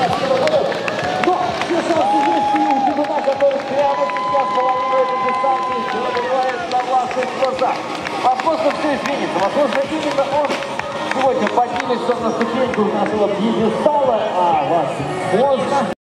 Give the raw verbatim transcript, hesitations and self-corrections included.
Но все шансы есть и у Димона, который прямо сейчас половину этой дистанции преодолевает на властных глазах. Возможно, все изменится. Возможно, именно он сегодня поднимется на ступеньку нашего пьедестала, а возможно...